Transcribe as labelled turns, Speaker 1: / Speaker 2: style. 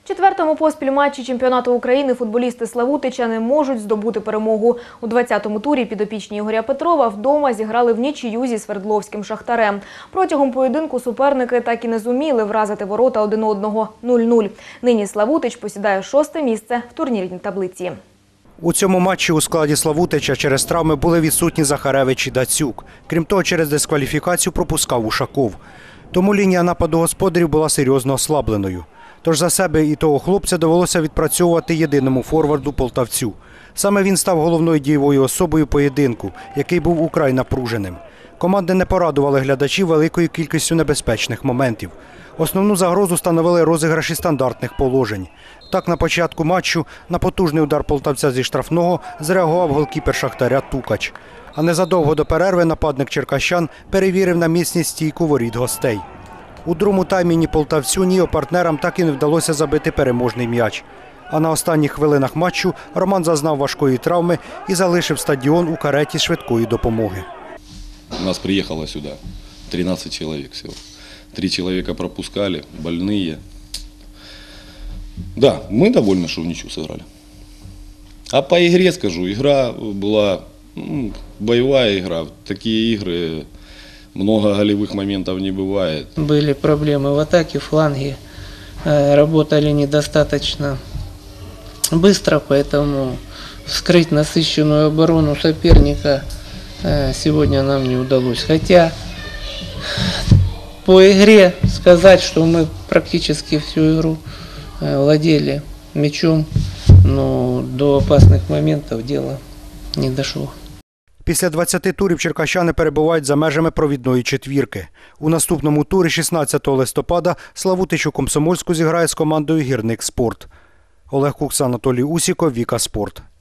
Speaker 1: В четвертому поспіль матчі чемпіонату України футболісти Славутича не можуть здобути перемогу. У 20-му турі підопічні Ігоря Петрова вдома зіграли в нічию зі Свердловським Шахтарем. Протягом поєдинку суперники так і не зуміли вразити ворота один одного 0-0. Нині Славутич посідає 6-те місце в турнірній таблиці.
Speaker 2: У цьому матчі у складі Славутича через травми були відсутні Захаревич і Дацюк. Крім того, через дискваліфікацію пропускав Ушаков. Тому лінія нападу господарів була серйозно ослабленою. Тож за себе і того хлопця довелося відпрацьовувати єдиному форварду полтавцю. Саме він став головною дієвою особою поєдинку, який був украй напруженим. Команди не порадували глядачів великою кількістю небезпечних моментів. Основну загрозу становили розіграші стандартних положень. Так, на початку матчу на потужний удар полтавця зі штрафного зреагував голкіпер Шахтаря Тукач. А незадовго до перерви нападник черкащан перевірив на міцність стійку воріт гостей. У другому таймі ні полтавцю, ні його партнерам так і не вдалося забити переможний м'яч. А на останніх хвилинах матчу Роман зазнав важкої травми і залишив стадіон у кареті швидкої допомоги.
Speaker 3: У нас приехало сюда 13 человек всего. 3 человека пропускали, больные. Да, мы довольны, что в ничью сыграли. А по игре скажу, игра была боевая игра. Такие игры, много голевых моментов не бывает.
Speaker 4: Были проблемы в атаке, фланги работали недостаточно быстро, поэтому вскрыть насыщенную оборону соперника сегодня нам не удалось. Хотя по игре сказать, что мы практически всю игру владели мячом, но до опасных моментов дело не дошло.
Speaker 2: Після 20 турів черкащани перебувають за межами провідної четвірки. У наступному турі 16 листопада Славутич у Комсомольську зіграє з командою «Гірник Спорт». Олег Кукс, Анатолій Усіков, Віка Спорт.